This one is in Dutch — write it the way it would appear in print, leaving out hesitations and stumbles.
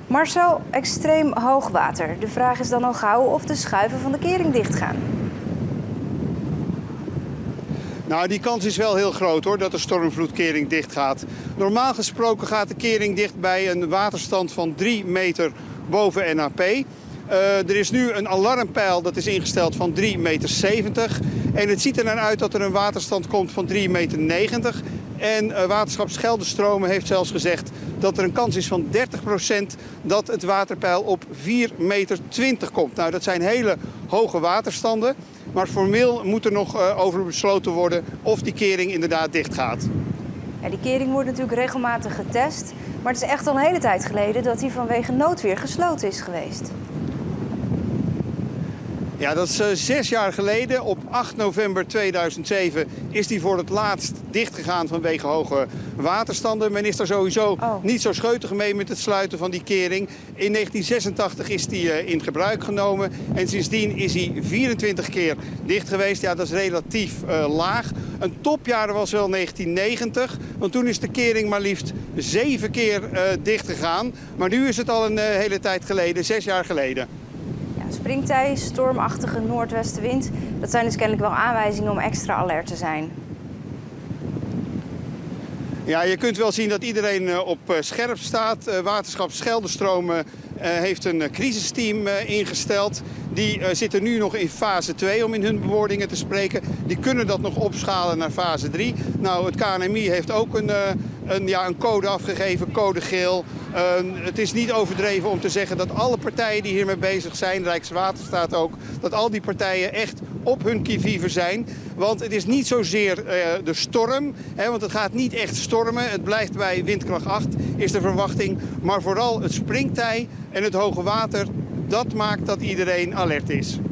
Marcel, extreem hoog water. De vraag is dan al gauw of de schuiven van de kering dichtgaan. Nou, die kans is wel heel groot hoor, dat de stormvloedkering dicht gaat. Normaal gesproken gaat de kering dicht bij een waterstand van 3 meter boven NAP. Er is nu een alarmpeil dat is ingesteld van 3,70 meter. En het ziet er naar uit dat er een waterstand komt van 3,90 meter. En Waterschap Scheldestromen heeft zelfs gezegd dat er een kans is van 30% dat het waterpeil op 4,20 meter komt. Nou, dat zijn hele hoge waterstanden. Maar formeel moet er nog over besloten worden of die kering inderdaad dicht gaat. Ja, die kering wordt natuurlijk regelmatig getest. Maar het is echt al een hele tijd geleden dat die vanwege noodweer gesloten is geweest. Ja, dat is 6 jaar geleden. Op 8 november 2007 is die voor het laatst dichtgegaan vanwege hoge waterstanden. Men is daar sowieso niet zo scheutig mee met het sluiten van die kering. In 1986 is die in gebruik genomen. En sindsdien is hij 24 keer dicht geweest. Ja, dat is relatief laag. Een topjaar was wel 1990. Want toen is de kering maar liefst 7 keer dicht gegaan. Maar nu is het al een hele tijd geleden, 6 jaar geleden. Springtij, stormachtige noordwestenwind. Dat zijn dus kennelijk wel aanwijzingen om extra alert te zijn. Ja, je kunt wel zien dat iedereen op scherp staat. Waterschap Scheldestromen heeft een crisisteam ingesteld. Die zitten nu nog in fase 2 om in hun bewoordingen te spreken. Die kunnen dat nog opschalen naar fase 3. Nou, het KNMI heeft ook een code afgegeven, code geel. Het is niet overdreven om te zeggen dat alle partijen die hiermee bezig zijn, Rijkswaterstaat ook, dat al die partijen echt op hun qui-vive zijn. Want het is niet zozeer de storm, want het gaat niet echt stormen. Het blijft bij windkracht 8, is de verwachting. Maar vooral het springtij en het hoge water, dat maakt dat iedereen alert is.